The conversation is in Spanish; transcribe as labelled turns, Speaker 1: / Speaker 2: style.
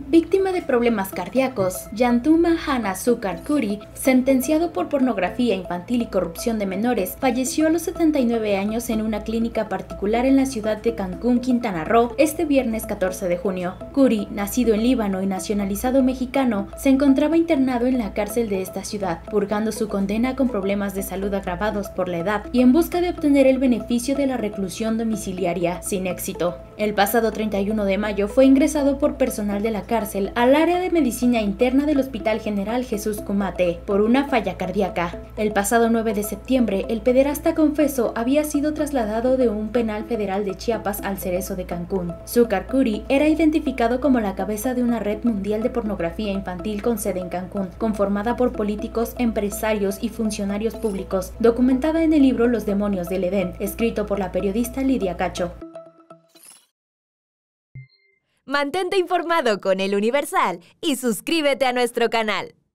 Speaker 1: Víctima de problemas cardíacos, Yantuma Hana Sukar Kuri, sentenciado por pornografía infantil y corrupción de menores, falleció a los 79 años en una clínica particular en la ciudad de Cancún, Quintana Roo, este viernes 14 de junio. Kuri, nacido en Líbano y nacionalizado mexicano, se encontraba internado en la cárcel de esta ciudad, purgando su condena con problemas de salud agravados por la edad y en busca de obtener el beneficio de la reclusión domiciliaria, sin éxito. El pasado 31 de mayo fue ingresado por personal de la cárcel al área de medicina interna del Hospital General Jesús Kumate por una falla cardíaca. El pasado 9 de septiembre, el pederasta confeso había sido trasladado de un penal federal de Chiapas al Cerezo de Cancún. Sukar Kuri era identificado como la cabeza de una red mundial de pornografía infantil con sede en Cancún, conformada por políticos, empresarios y funcionarios públicos, documentada en el libro Los demonios del Edén, escrito por la periodista Lidia Cacho.
Speaker 2: Mantente informado con El Universal y suscríbete a nuestro canal.